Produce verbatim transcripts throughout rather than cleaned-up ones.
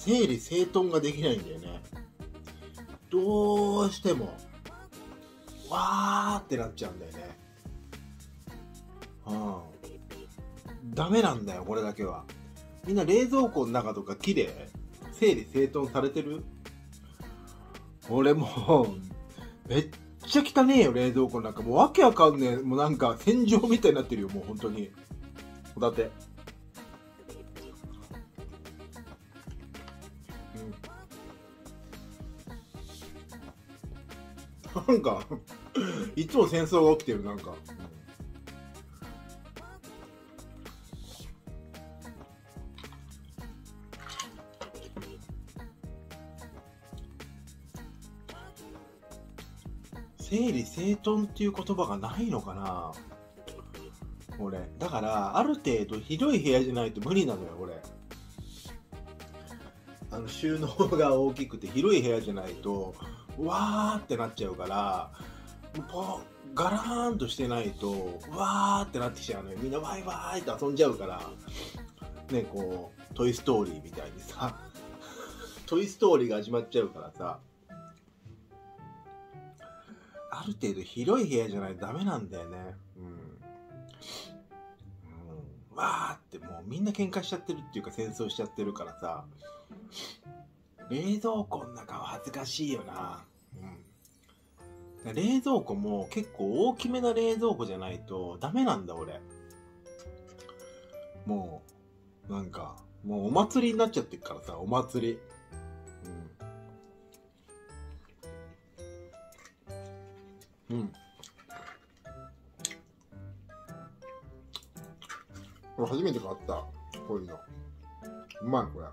整理整頓ができないんだよね。どうしてもわーってなっちゃうんだよね。うん、ダメなんだよこれだけは。みんな冷蔵庫の中とか綺麗整理整頓されてる？俺もうめっちゃ汚ねえよ冷蔵庫の中。もうわけわかんねえ。もうなんか戦場みたいになってるよもう本当に。だって、うん、なんかいつも戦争が起きてるなんか。整理整頓っていう言葉がないのかな俺。だからある程度広い部屋じゃないと無理なのよ俺。あの収納が大きくて広い部屋じゃないとわーってなっちゃうから、ポガラーンとしてないとわーってなってきちゃうのよ。みんなワイワーイって遊んじゃうからね。こうトイストーリーみたいにさトイストーリーが始まっちゃうからさ、ある程度広い部屋じゃないとダメなんだよね。うん、うん、わーってもうみんな喧嘩しちゃってるっていうか戦争しちゃってるからさ、冷蔵庫の中は恥ずかしいよな。うん、冷蔵庫も結構大きめな冷蔵庫じゃないとダメなんだ俺。もうなんかもうお祭りになっちゃってるからさ、お祭り。うん、うん、これ初めて買った。こういうのうまいこれ。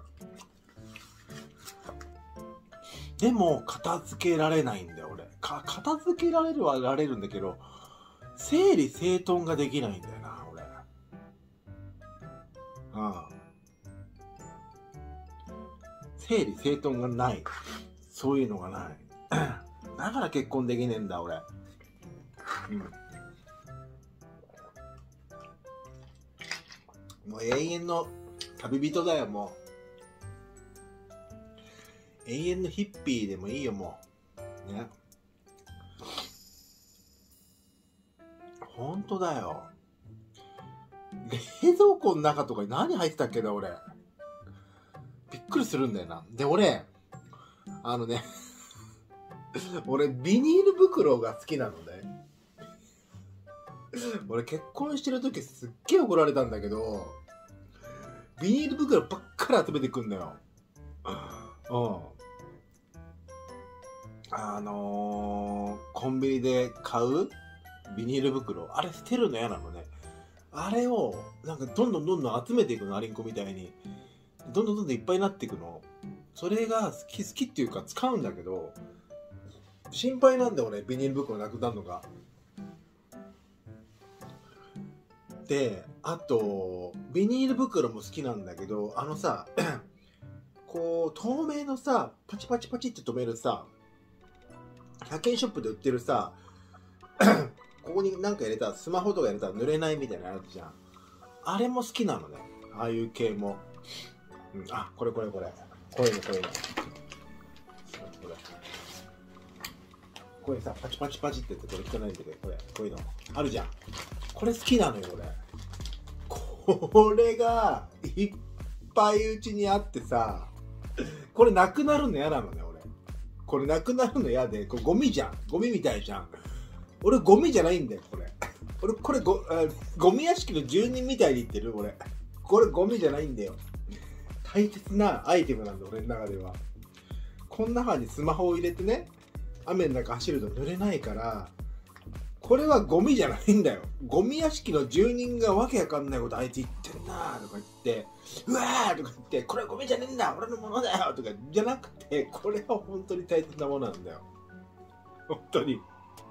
でも片付けられないんだよ俺。か片付けられるはられるんだけど整理整頓ができないんだよな俺。ああ、整理整頓がない。そういうのがないだから結婚できねえんだ俺。うん、もう永遠の旅人だよもう。永遠のヒッピーでもいいよもうね。ほんとだよ。冷蔵庫の中とかに何入ってたっけな俺。びっくりするんだよな。で俺あのね俺ビニール袋が好きなのね。俺結婚してる時すっげえ怒られたんだけど、ビニール袋ばっかり集めてくんだよ。うん、あのー、コンビニで買うビニール袋、あれ捨てるの嫌なのね。あれをなんかどんどんどんどん集めていくの、アリンコみたいにどんどんどんどんいっぱいになっていくの。それが好き好きっていうか使うんだけど心配なんだよ俺、ビニール袋なくなるのが。であとビニール袋も好きなんだけど、あのさこう透明のさパチパチパチって止めるさひゃくえんショップで売ってるさここに何か入れたらスマホとか入れたら濡れないみたいなやつじゃん。あれも好きなのね、ああいう系も。うん、あ、これこれこれこういうのこういうのこれこれさパチパチパチって言ってこれ汚いんだけど、これこういうのあるじゃん。これ好きなのよ俺。これがいっぱいうちにあってさ、これなくなるの嫌なのね俺。これなくなるの嫌で、これゴミじゃん、ゴミみたいじゃん。俺ゴミじゃないんだよこれ。俺これ ゴ, ゴミ屋敷の住人みたいに言ってる俺。これゴミじゃないんだよ、大切なアイテムなんだ俺の中では。この中にスマホを入れてね、雨の中走ると濡れないから、これはゴミじゃないんだよ。ゴミ屋敷の住人がわけわかんないことあいつ言ってんなとか言って、うわーとか言って、これはゴミじゃねえんだ俺のものだよとかじゃなくて、これは本当に大切なものなんだよ本当に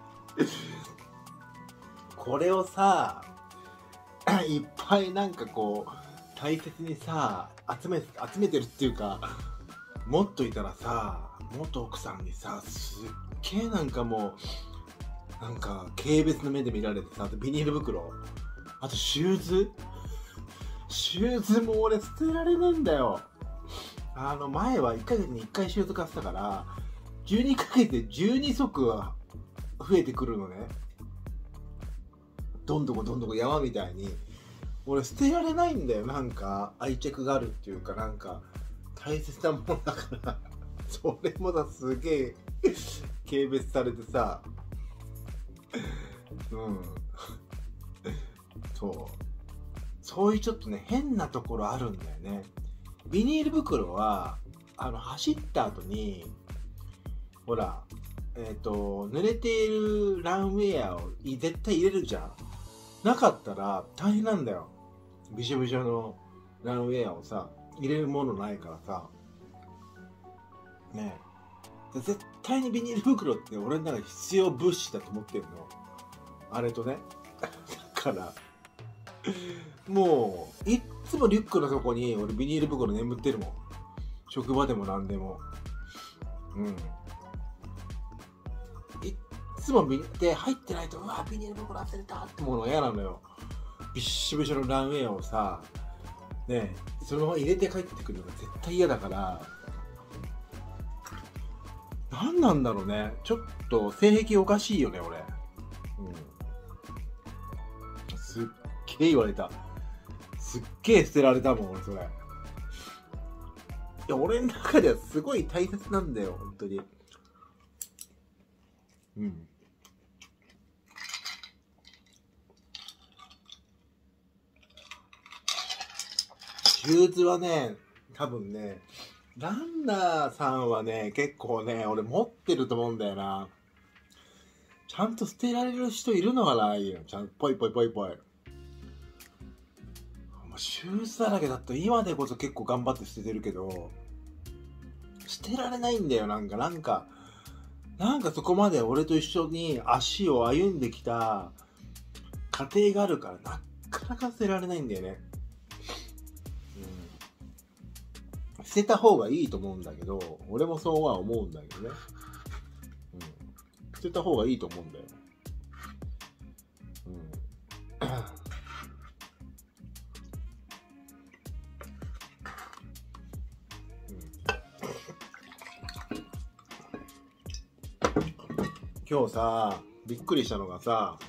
これをさいっぱいなんかこう大切にさ集め集めてるっていうか、持っといたらさ、元奥さんにさすっげえなんかもうなんか軽蔑の目で見られてさ、あとビニール袋、あとシューズシューズも俺捨てられねえんだよ。 あの前はいっかげつにいっかいシューズ買ってたから、じゅうにかげつでじゅうに足は増えてくるのね。どんどこどんどこ山みたいに。俺捨てられないんだよ。なんか愛着があるっていうか、なんか大切なものだからそれもさ、すげえ軽蔑されてさ、うんそうそういうちょっとね、変なところあるんだよね。ビニール袋はあの走った後にほら、えっと濡れているランウェアを絶対入れるじゃん。なかったら大変なんだよ。びしょびしょのランウェアをさ、入れるものないからさねえ、絶対にビニール袋って俺の中で必要物資だと思ってるの、あれとねだからもういっつもリュックの底に俺ビニール袋眠ってるもん。職場でも何でも。うんいっつもビで入ってないと、うわビニール袋忘れたってものが嫌なのよ。びっしょびしょのランウェアをさねえ、そのまま入れて帰ってくるのが絶対嫌だから。何なんだろうね、ちょっと性癖おかしいよね俺。うんすっげえ言われた。すっげえ捨てられたもん俺それ。いや俺の中ではすごい大切なんだよ本当に。うんシューズはね、多分ねランナーさんはね結構ね俺持ってると思うんだよな。ちゃんと捨てられる人いるのかな、いいよちゃんとポイポイポイポイ。シューズだらけだったら今でこそ結構頑張って捨ててるけど、捨てられないんだよ。なんかなんかなんかそこまで俺と一緒に足を歩んできた過程があるから、なかなか捨てられないんだよね。うん、捨てた方がいいと思うんだけど、俺もそうは思うんだけどね。うん、捨てた方がいいと思うんだよ。うん今日さ、びっくりしたのがさ、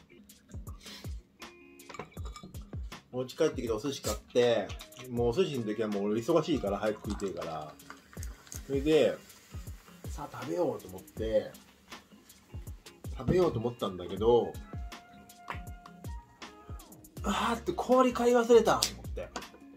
お家帰ってきてお寿司買って、もうお寿司の時はもう俺忙しいから早く食いてえから、それでさあ食べようと思って食べようと思ったんだけど、あーって氷買い忘れたと思って、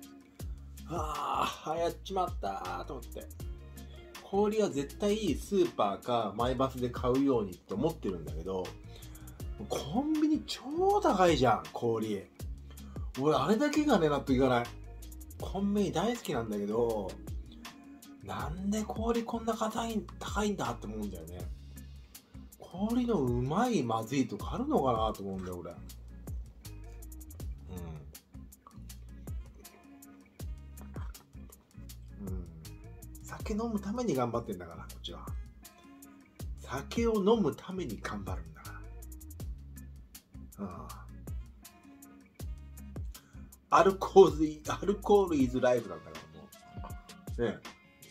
ああやっちまったと思って、氷は絶対スーパーかマイバスで買うようにって思ってるんだけど、コンビニ超高いじゃん氷。俺あれだけがね納得いかない。コンビニ大好きなんだけど、なんで氷こんな高い高いんだって思うんだよね。氷のうまいまずいとかあるのかなと思うんだよ俺。うん、うん、酒飲むために頑張ってんだからこっちは。酒を飲むために頑張るんだから。ああ、アルコールアルコールイズライフなんだからもうね。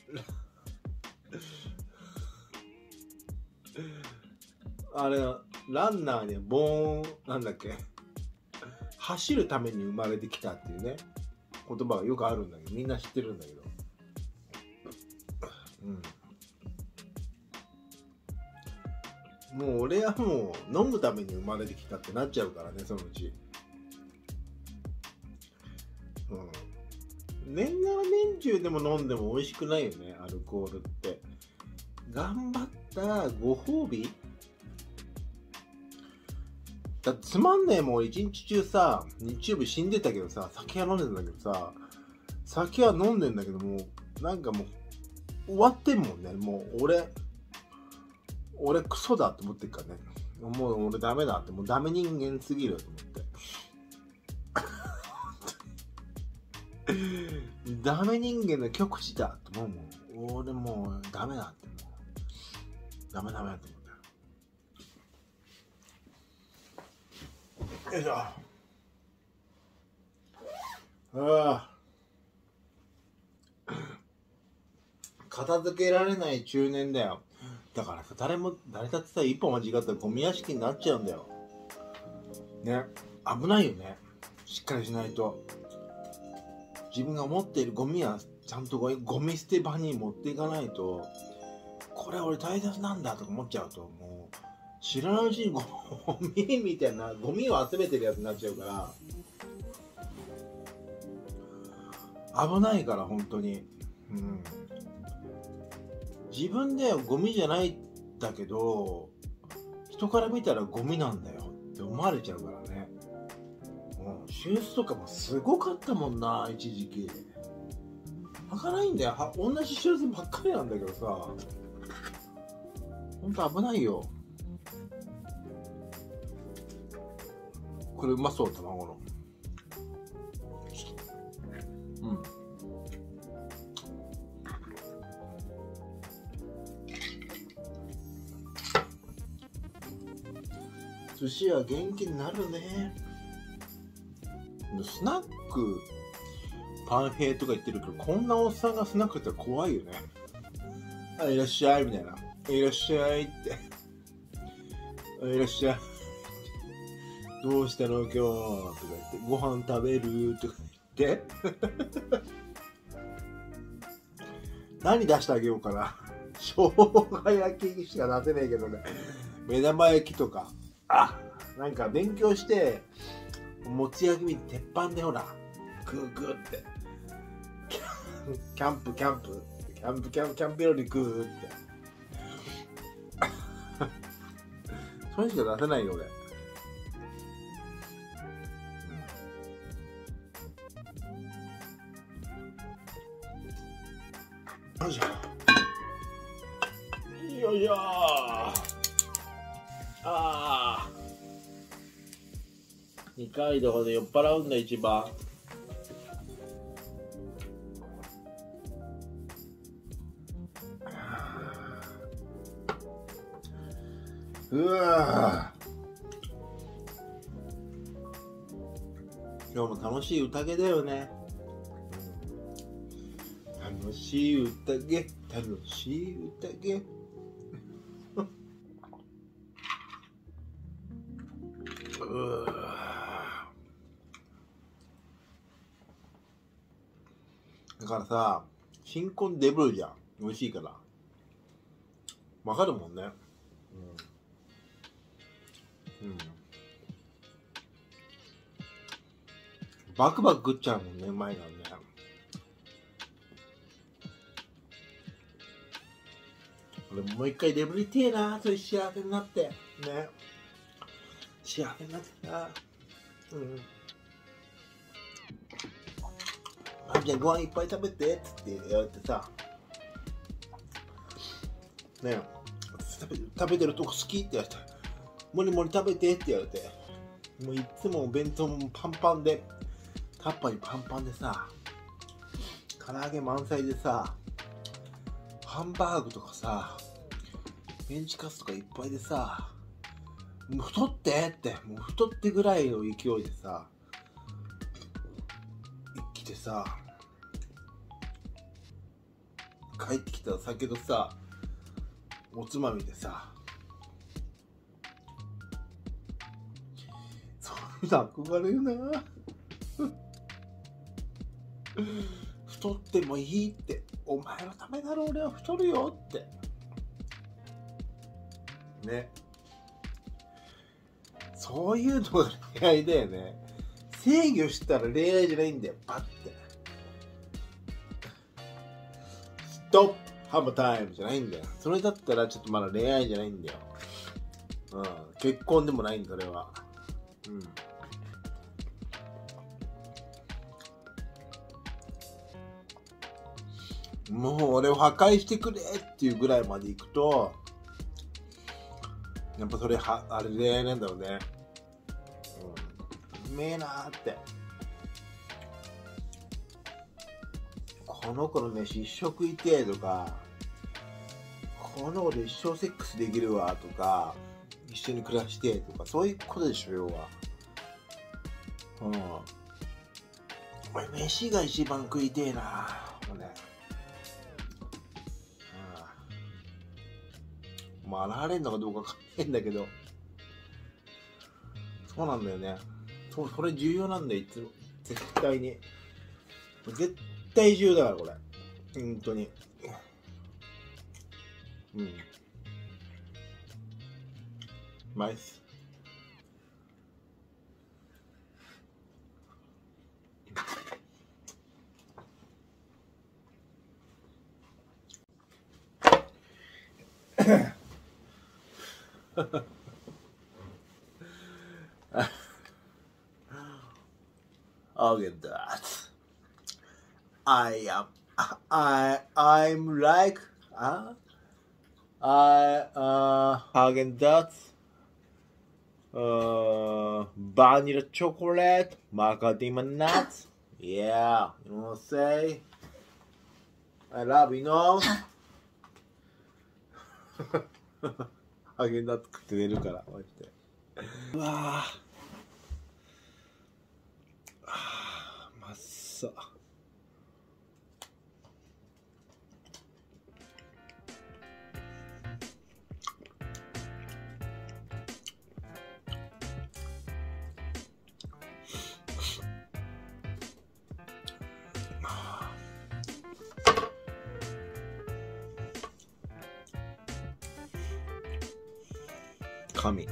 あれランナーにボーンなんだっけ、走るために生まれてきたっていうね言葉がよくあるんだけど、みんな知ってるんだけど、うん、もう俺はもう飲むために生まれてきたってなっちゃうからねそのうち。うん、年がら年中でも飲んでも美味しくないよねアルコールって。頑張ったご褒美だって。つまんねえもん一日中さ、日曜日死んでたけどさ、酒は飲んでんだけどさ、酒は飲んでんだけどもうなんかもう終わってんもんね。もう俺俺クソだって思ってるからね。もう俺ダメだって、もうダメ人間すぎると思ってダメ人間の極致だって思うもん。俺もうダメだって、もうダメダメだと思って。よいしょ。ああ片付けられない中年だよ。だからさ、誰も誰だってさ、一歩間違ったらゴミ屋敷になっちゃうんだよね。危ないよね。しっかりしないと。自分が持っているゴミはちゃんとゴミ捨て場に持っていかないと、これ俺大切なんだとか思っちゃうと、もう知らないうちにゴミみたいな、ゴミを集めてるやつになっちゃうから危ないから、本当に。うん、自分ではゴミじゃないんだけど、人から見たらゴミなんだよって思われちゃうからね。もう手術とかもすごかったもんな、一時期。開かないんだよ。は同じ手術ばっかりなんだけどさ、ほんと危ないよ。これうまそう、卵の。うん。寿司は元気になるね。スナックパンヘイとか言ってるけど、こんなおっさんがスナックって怖いよね。あ、いらっしゃいみたいな。いらっしゃいって。あ、いらっしゃい。どうしたの今日とか言って、ご飯食べるとか言って何出してあげようかな。生姜焼きしか出せねえけどね。目玉焼きとか。あ、なんか勉強してもつ焼きみ鉄板でほらグーグーってキャンプキャンプキャンプキャンプキャンプ料理グーってそれしか出せないよ俺。よいしょよいしょ。ああ、二階堂で酔っ払うんだ一番。うわ今日も楽しい宴だよね。楽しい宴、楽しい宴。うだからさ、新婚デブルじゃん。美味しいから。わかるもんね。うん。うん。バクバク食っちゃうもんね、うまいからね。俺もう一回デブリてえな、そういう幸せになって。ね。幸せになってな。うん。あ、じゃあご飯いっぱい食べてっつって言われてさ。ねえ、食べ、食べてるとこ好きって言われて。もりもり食べてって言われて。もういつもお弁当もパンパンで、タッパーにパンパンでさ、唐揚げ満載でさ、ハンバーグとかさ、メンチカツとかいっぱいでさ、もう太ってって、もう太ってぐらいの勢いでさ、来てさ、帰ってきた酒とさ、おつまみでさ、そういうの憧れるな。太ってもいいって、お前のためなら俺は太るよってね。そういうのが恋愛だよね。制御したら恋愛じゃないんだよ。パッてストップハムタイムじゃないんだよ。それだったらちょっとまだ恋愛じゃないんだよ。うん、結婚でもないんだ、それは。うん、もう俺を破壊してくれっていうぐらいまでいくと、やっぱそれはあれ恋愛なんだろうね。うん、うめえなーって。この子の飯一生食いてーとか、この子で一生セックスできるわとか、一緒に暮らしてとか、そういうことでしょ、要は。うん。お前飯が一番食いてえなー。もうね。 まあ洗われんのかどうかわかんないんだけど、そうなんだよね。そそれ重要なんだよ、いつも。絶対に。絶対重要だから、これ。本当に。うん。うまいっす。Okay, that. I am. I. I'm like. Uh, I. Uh. Hagen Dazs. Uh. Vanilla chocolate. Macadamia nuts. Yeah. You know what I'm saying? I love you know. ハーゲンダッツ食って寝るからマジで。うわぁ。まっさ。神。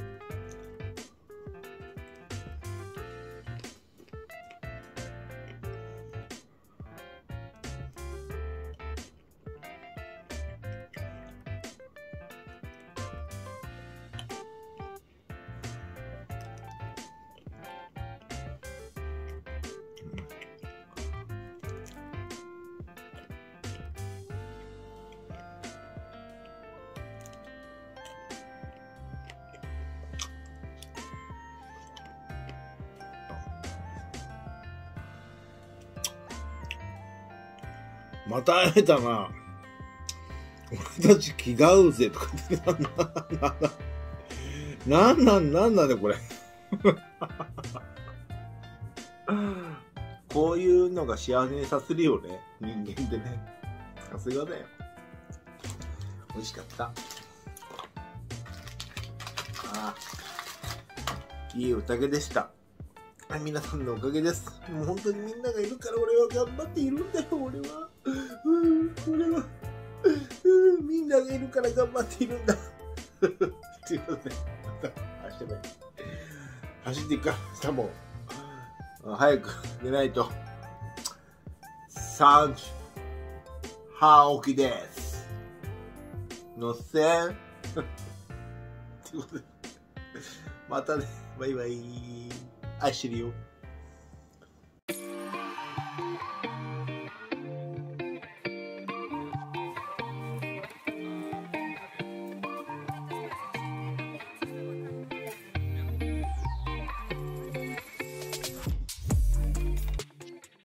また会えたな。俺たち気が合うぜとか言ってなんだ。なんなんなんだねこれ。こういうのが幸せにさせるよね、人間ってね。さすがだよ。美味しかった。ああ、いいお酒でした。皆さんのおかげです。もう本当にみんながいるから俺は頑張っているんだよ。俺は、うん、俺は、うん、みんながいるから頑張っているんだ。すいません。また走ってない。走っていくから、もう早く寝ないと。さんじは起きです。のせん。ということで、またね、バイバイ。愛してるよ。